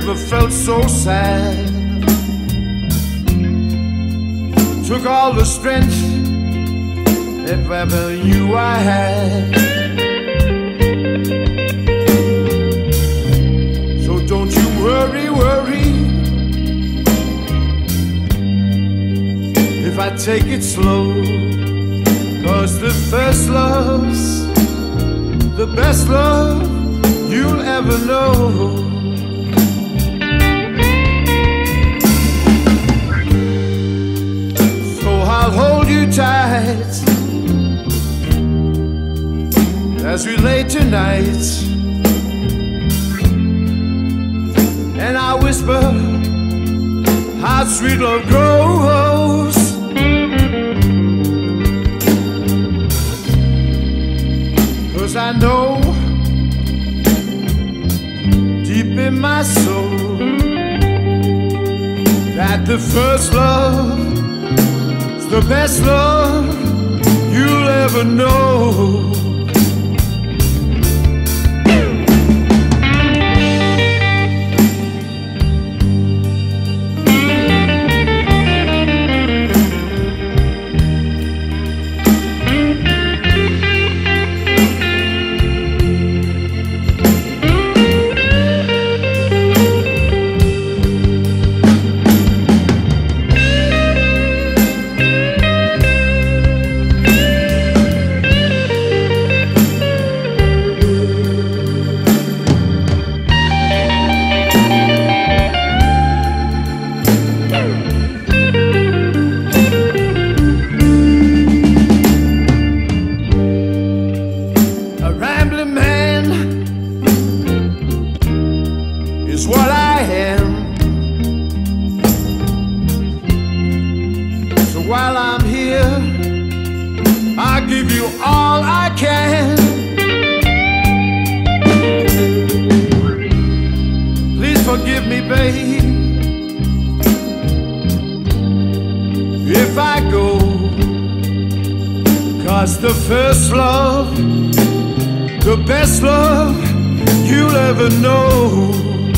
never felt so sad. Took all the strength if ever you I had. So don't you worry, worry if I take it slow, 'cause the first love's the best love you'll ever know. So I'll hold you tight as we lay tonight, and I whisper how sweet love grows. 'Cause I know deep in my soul that the first love is the best love you'll ever know. What I am. So while I'm here, I'll give you all I can. Please forgive me, babe, if I go, 'cause the first love, the best love you'll ever know.